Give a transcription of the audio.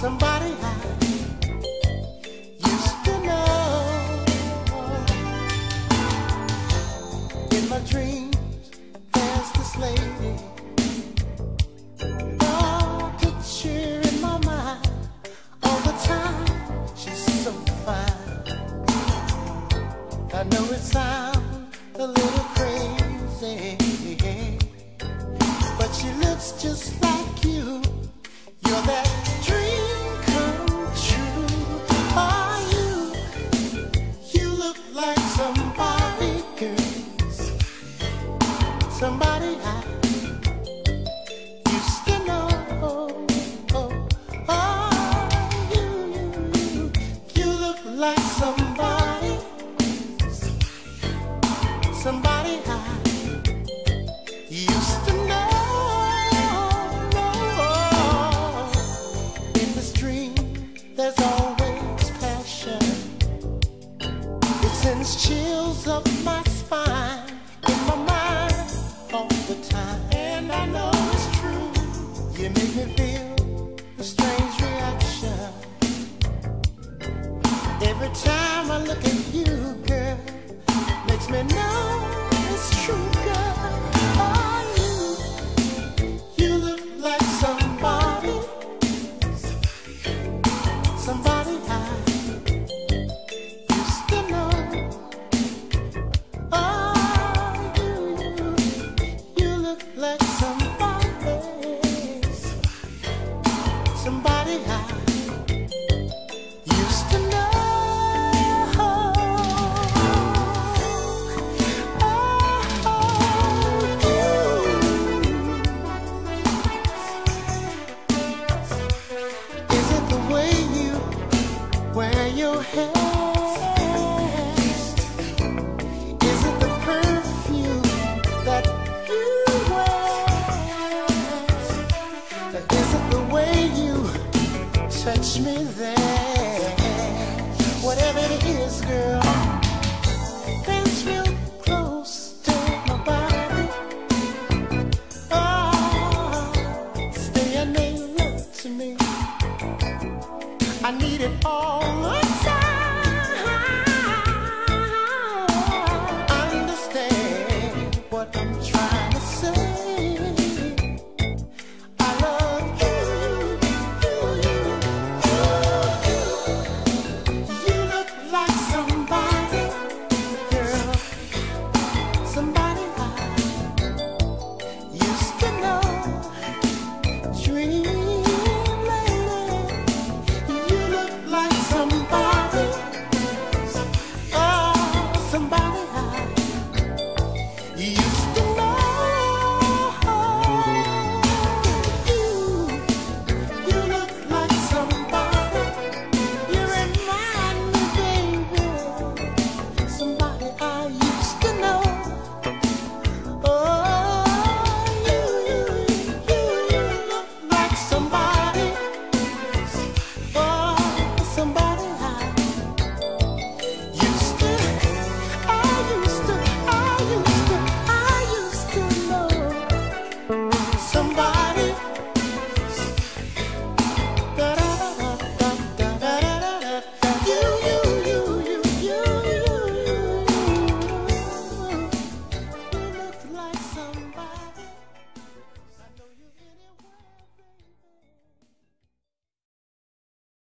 somebody I used to know. In my dreams, there's this lady. Oh, picture in my mind all the time. She's so fine. I know it sounds a little crazy, but she looks just like you. You're that dream come true. Are you? You look like somebody, girl. Somebody I used to know. Oh, you look like somebody. Somebody I used to know. In this dream, there's always passion. It sends chills up my spine, in my mind all the time. And I know it's true. You make me feel a strange reaction every time I look at you, girl. Makes me know it's true, girl. Oh, you look like somebody, somebody I used to know. Oh, you look like somebody, somebody I used to know. Wear your hair? Is it the perfume that you wear? Is it the way you touch me there? Whatever it is, girl, dance real close to my body. Oh, stay and make love to me. I need it all.